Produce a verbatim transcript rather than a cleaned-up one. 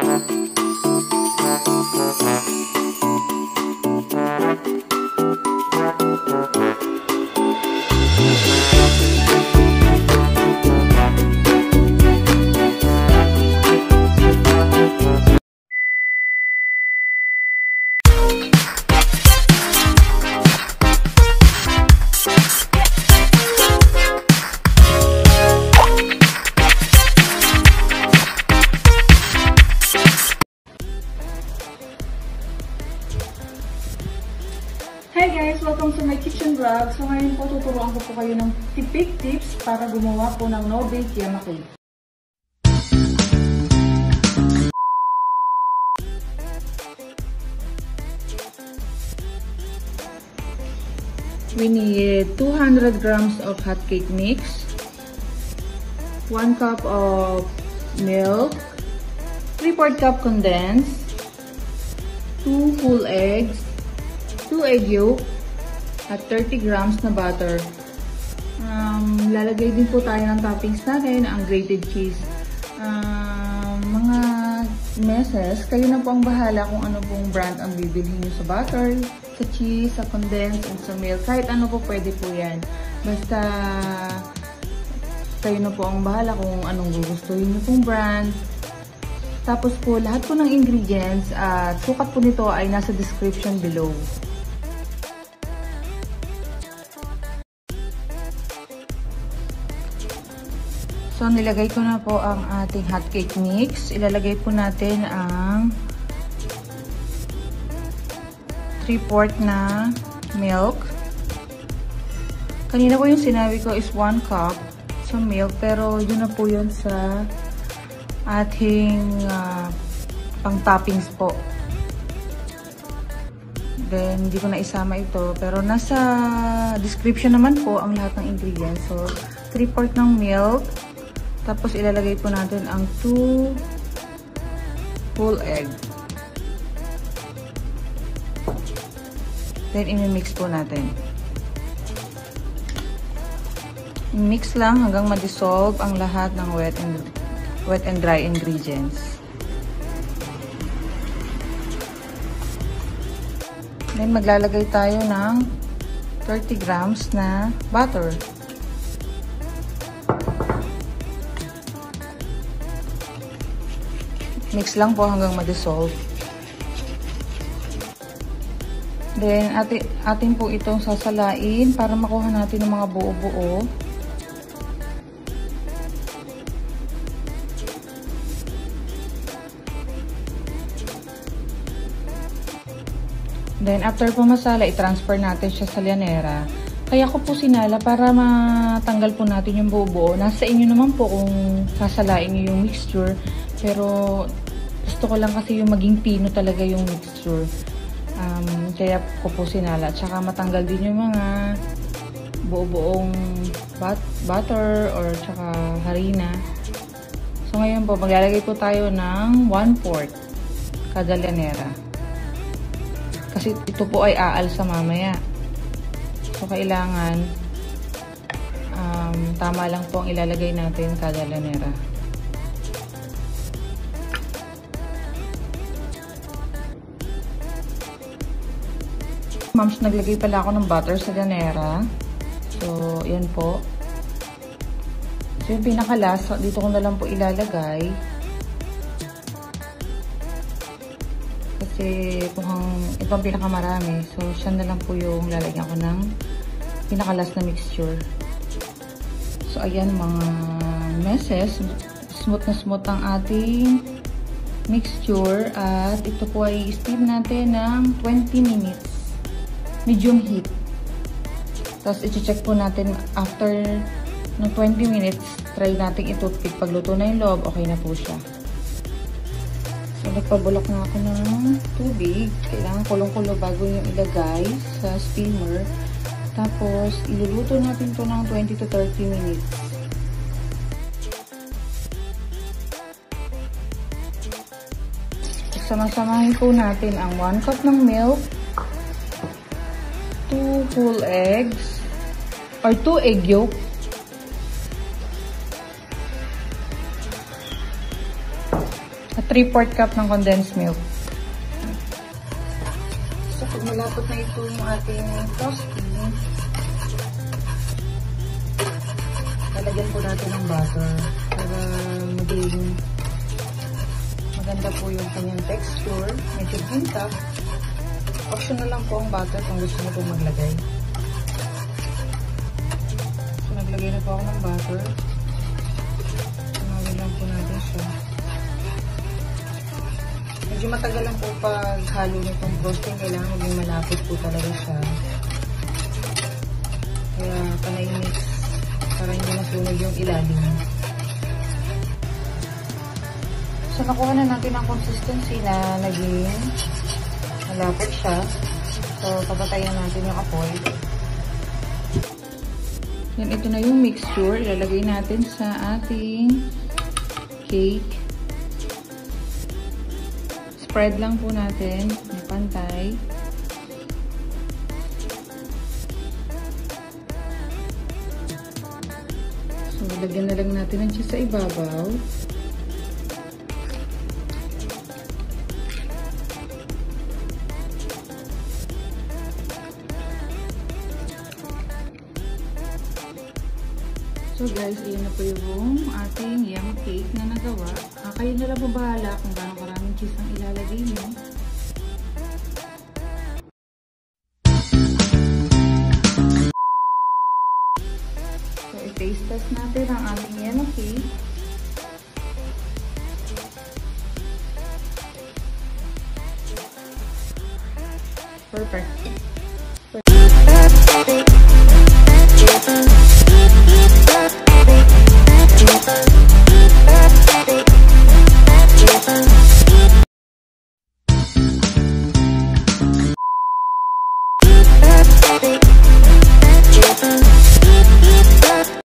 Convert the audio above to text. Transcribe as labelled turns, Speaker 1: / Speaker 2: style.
Speaker 1: Hi guys! Welcome to my kitchen vlog. So ngayon po tuturuan ko po kayo ng tipid tips para gumawa po ng no-bake yama cake. We need two hundred grams of hot cake mix, one cup of milk, three fourths cup condensed, two full eggs, two egg yolk, at thirty grams na butter. Um, lalagay din po tayo ng toppings natin, ang grated cheese. Um, mga meses, kayo na po ang bahala kung ano pong brand ang bibilhin nyo sa butter, sa cheese, sa condensed, and sa milk. Kahit ano po pwede po yan. Basta kayo na po ang bahala kung anong gugustuhin nyo pong brand. Tapos po, lahat po ng ingredients at sukat po nito ay nasa description below. So, nilagay ko na po ang ating hot cake mix. Ilalagay po natin ang three fourths na milk. Kanina po yung sinabi ko is one cup sa milk, pero yun na po yun sa ating uh, pang toppings po. Then, hindi ko na isama ito, pero nasa description naman po ang lahat ng ingredients. So, three fourths ng milk. Tapos, ilalagay po natin ang two full egg. Then, imi-mix po natin. Mix lang hanggang ma-dissolve ang lahat ng wet and, wet and dry ingredients. Then, maglalagay tayo ng thirty grams na butter. Mix lang po hanggang ma-dissolve. Then, atin, atin po itong sasalain para makuha natin ng mga buo-buo. Then, after po masala, i-transfer natin siya sa lyanera. Kaya ko po sinala para matanggal po natin yung buo-buo. Nasa inyo naman po kung sasalain nyo yung mixture. Pero, gusto ko lang kasi yung maging pino talaga yung mixture. Um, kaya ko po sinala. Tsaka matanggal din yung mga buo-buong but butter or tsaka harina. So, ngayon po, maglalagay po tayo ng one fourth kada lyanera. Kasi ito po ay aalsa mamaya. So, kailangan um, tama lang po ang ilalagay natin kada lyanera. Mams, naglagay pala ako ng butter sa lyanera. So, yan po. So, yung pinakalas, dito ko na lang po ilalagay. Kasi, kung ito ang pinakamarami. So, siya na lang po yung lalagyan ko ng pinakalas na mixture. So, ayan mga meses. Smooth na smooth ang ating mixture. At ito po ay steam natin ng twenty minutes. Medium heat. Tapos, i-check po natin after ng twenty minutes. Try natin i-toothpick. Pagluto na yung loob, okay na po siya. So, nagpabulok na ako ng tubig. Kailangan kulong-kulo bago yung ilagay sa steamer. Tapos, iluluto natin to ng twenty to thirty minutes. Sama-samahin po natin ang one cup ng milk, two full eggs, or two egg yolk, at three fourths cup ng condensed milk. So, pag malapot na ito yung ating frosting, lalagyan po natin ng butter para maging maganda po yung kanyang texture. Medyo hinta. Optional lang po ang butter kung gusto nyo po maglagay. So, naglagay na po ako ng butter. Tunawin lang po natin siya. Medyo matagal lang po pag halo nitong frosting. Kailangan maging malapit po talaga siya. Kaya panay mix para hindi masunog yung ilalim. So, nakuha na natin ang consistency na naging malapot siya. So, papatayin natin yung apoy. Yan, ito na yung mixture. Ilalagay natin sa ating cake. Spread lang po natin ng pantay. So, ilagyan na lang natin ang cheese sa ibabaw. So guys, iyan na po yung ating yum cake na nagawa. Ah, kayo na lang po bahala kung gaano karaming cheese ang ilalagay nyo. So, i-taste test natin ang ating yum cake. Perfect. Perfect.